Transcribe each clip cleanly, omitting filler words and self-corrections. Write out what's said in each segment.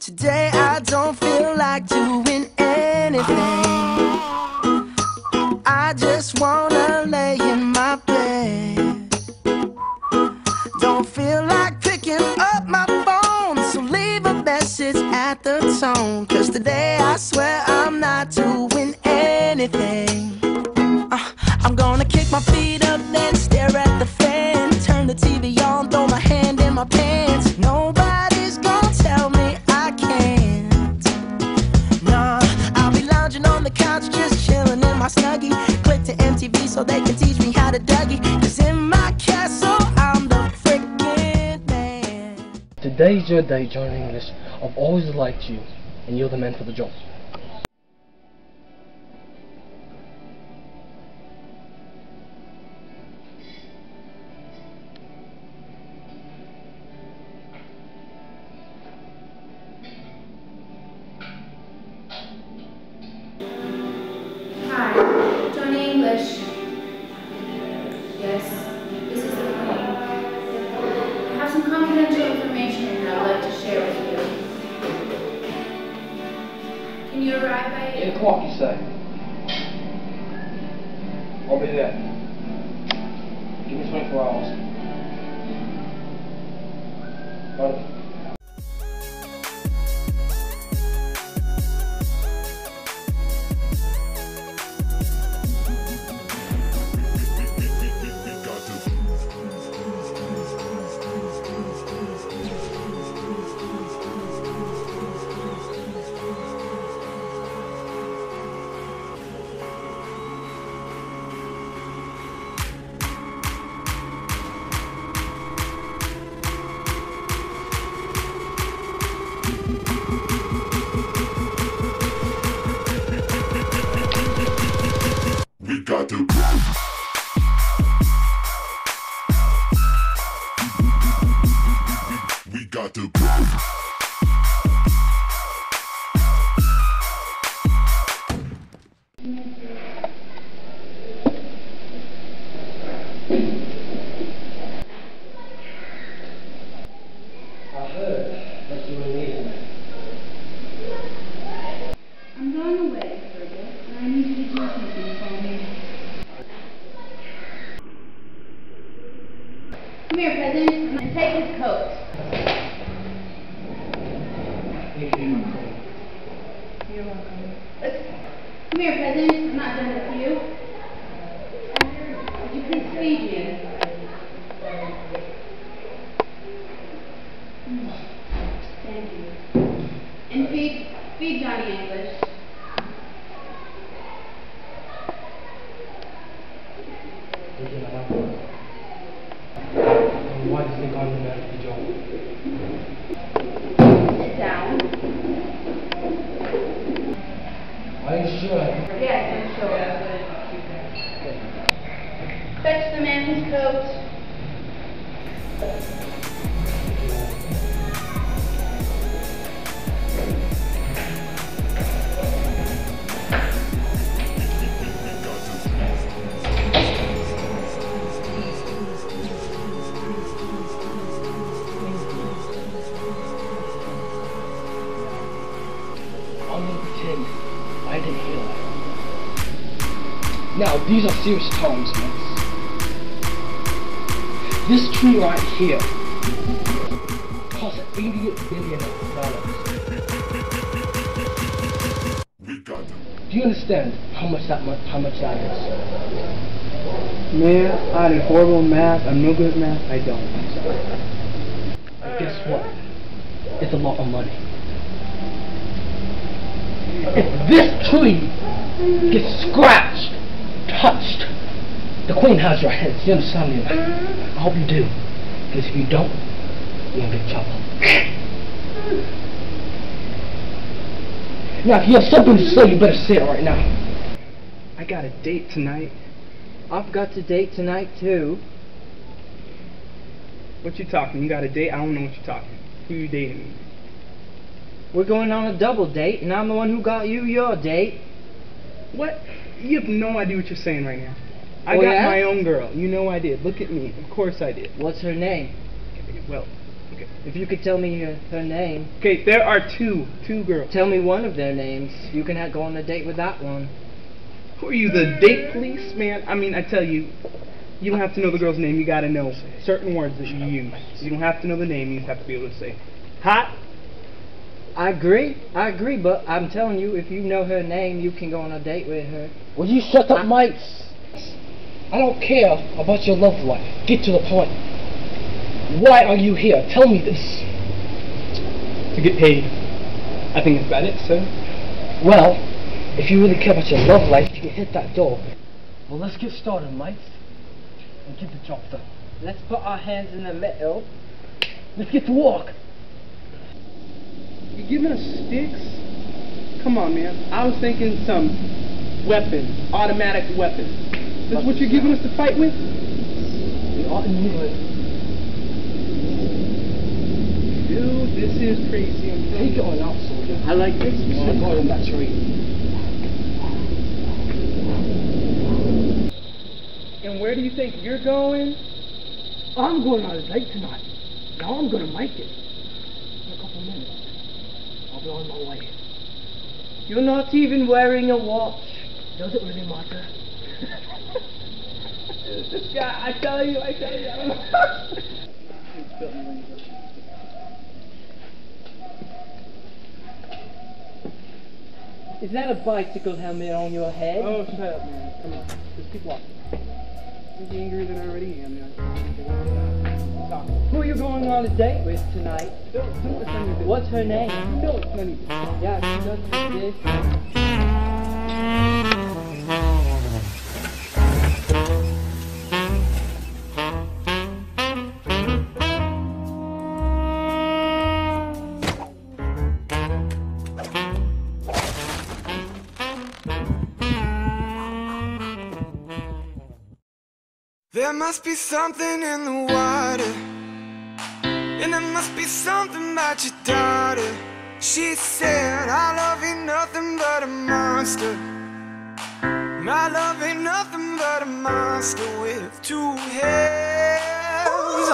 Today I don't feel like doing anything. I just wanna lay in my bed. Don't feel like picking up my phone, so leave a message at the tone. 'Cause today I swear I'm not doing anything. I'm gonna kick my feet up, then stare at the fan. Turn the TV on, throw my hand in my pants. Nobody's gonna tell me I can't. Nah, I'll be lounging on the couch, just chilling in my Snuggie. Click to MTV so they can teach me how to Dougie. 'Cause in my castle, I'm the freaking man. Today's your day, John English. I've always liked you, and you're the man for the job. Hi, Johnny English. Yes, this is the Queen. I have some confidential information that I'd like to share with you. Can you arrive by 8 o'clock, you say? I'll be there. Give me 24 hours. Got it. We got to We got to I heard that you were leaving. I'm going away for a bit, and I need you to do something for me. Come here, President, and take his coat. Thank you, my queen. You're welcome. Come here, President. I'm not done with you. Would you please feed me? Thank you. And feed Johnny English. Thank you, my queen. And why do you think I'm the man for the job? Sit down. Are you sure? Yes, I'm sure. Fetch the man his coat. I'm gonna pretend I didn't hear that. Now, these are serious times, man. This tree right here costs $88 billion. We got to Do you understand how much that is? Man, I had horrible math. I'm no good at math. I don't. I'm sorry. And guess what? It's a lot of money. If this tree gets scratched, touched, the queen has your heads. You understand me? I hope you do. Because if you don't, you're in big trouble. Now, if you have something to say, you better say it right now. I got a date tonight. I've got a date tonight too. What you talking? You got a date? I don't know what you're talking. Who you dating? We're going on a double date, and I'm the one who got you your date. What? You have no idea what you're saying right now. I Oh, got yeah? my own girl. You know I did. Look at me. Of course I did. What's her name? Well, Okay. If you could tell me her name. Okay, there are two girls. Tell me one of their names. You can go on a date with that one. Who are you, the date police, man? I mean, I tell you, you don't have to know the girl's name. You gotta know certain words that you use. You don't have to know the name. You just have to be able to say, hot. I agree, but I'm telling you, if you know her name, you can go on a date with her. Will you shut up, mates? I don't care about your love life. Get to the point. Why are you here? Tell me this. To get paid. I think that's about it, sir. Well, if you really care about your love life, you can hit that door. Well, let's get started, mates. And get the job done. Let's put our hands in the middle. Let's get to work. You giving us sticks? Come on, man. I was thinking some weapon, automatic weapon. This is what you're giving us to fight with? We ought to knew it. Dude, this is crazy. Take it on out, soldier. I like this. I'm going back to read. And where do you think you're going? I'm going on a date tonight. Now I'm going to make it. In a couple of minutes. I'll be on my way. You're not even wearing a watch. Does it really matter? This guy, I tell you, I don't know. Is that a bicycle helmet on your head? Oh, shut up, man. Come on. Just keep walking. I'm angrier than I already am, man. Stop. Who are you going on a date with tonight? Don't listen to this. What's her name? You know it's none of this. Yeah, she does this. There must be something in the water, and there must be something about your daughter. She said, our love ain't nothing but a monster. My love ain't nothing but a monster with two heads.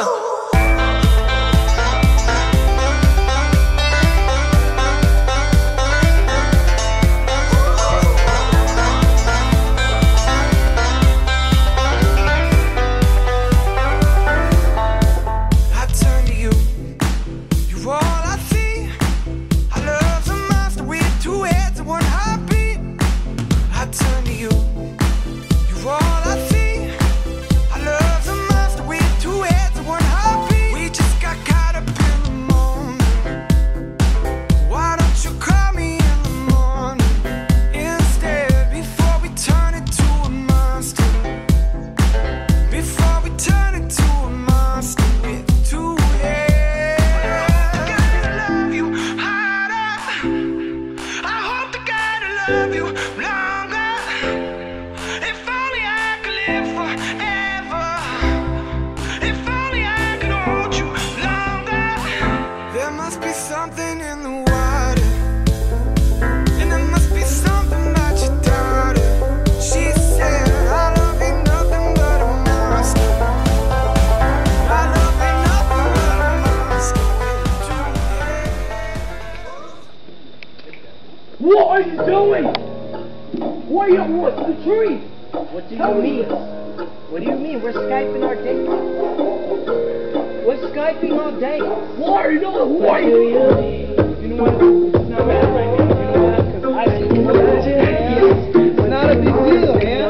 What are you doing? Why are you up the tree? What do you mean? What do you mean? We're Skyping our date. We're Skyping our date. Why are you doing? Why are you doing? You know what? It's not bad right now. You know what? Because I think it's not a big deal, man.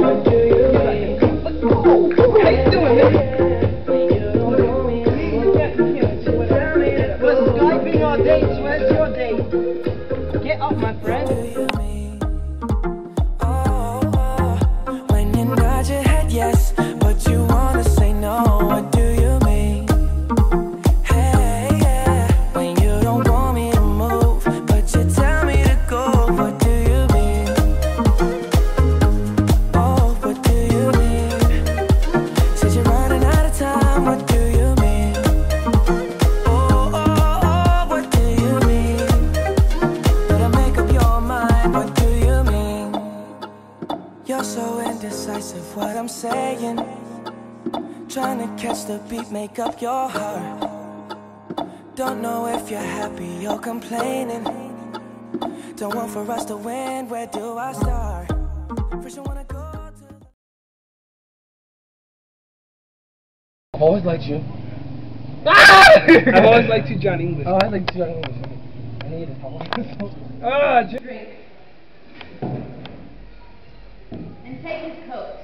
How you doing, man? We're Skyping our dates. Where's your date? Get up, my friend. When you nod your head yes, but you wanna say no, what do you mean? Hey, yeah. When you don't want me to move, but you tell me to go, what do you mean? Oh, what do you mean? Said you're running out of time, what do you mean? Oh, what do you mean? Better make up your mind, what do you mean? You're so indecisive, what I'm saying. Trying to catch the beat, make up your heart. Don't know if you're happy or complaining. Don't want for us to win, where do I start? First I wanna go to... I've always liked you. I've always liked you, John English. Oh, I like John English. I need to talk. Drink. And take his coat.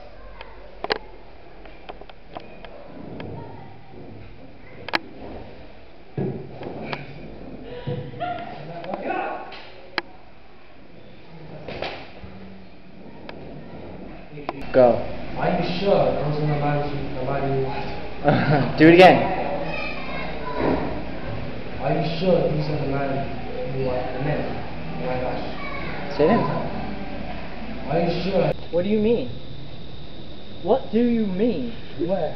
Go. Are you sure it doesn't remind you what? Do it again. Are you sure it doesn't remind you what the men? Oh my gosh. Say it. Are you sure? What do you mean? What do you mean? Where?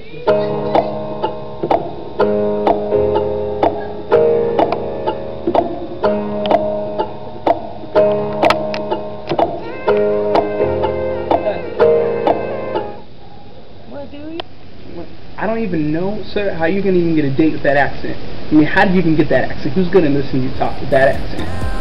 I don't even know, sir, how you can even get a date with that accent. I mean, how did you even get that accent? Who's gonna listen to you talk with that accent?